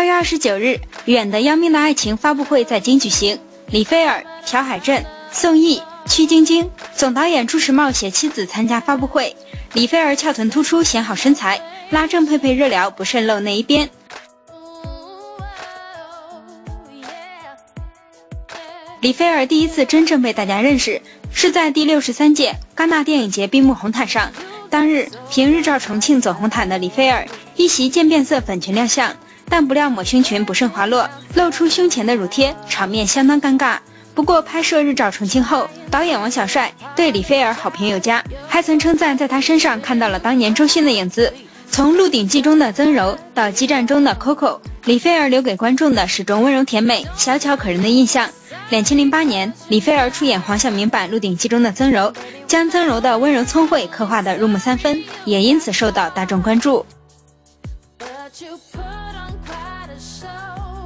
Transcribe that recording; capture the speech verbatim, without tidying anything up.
二月二十九日，远的要命的爱情发布会在京举行，李菲儿、朴海镇、宋轶、曲晶晶，总导演朱时茂携妻子参加发布会。李菲儿翘臀突出，显好身材，拉郑佩佩热聊不慎露那一边。李菲儿第一次真正被大家认识，是在第六十三届戛纳电影节闭幕红毯上。当日，凭日照重庆走红毯的李菲儿，一袭渐变色粉裙亮相，但不料抹胸裙不慎滑落，露出胸前的乳贴，场面相当尴尬。不过拍摄日照重庆后，导演王小帅对李菲儿好评有加，还曾称赞在她身上看到了当年周迅的影子。从《鹿鼎记》中的曾柔到《激战》中的 Coco， 李菲儿留给观众的始终温柔甜美、小巧可人的印象。两千零八年，李菲儿出演黄晓明版《鹿鼎记》中的曾柔，将曾柔的温柔聪慧刻画得入木三分，也因此受到大众关注。But you put on quite a show.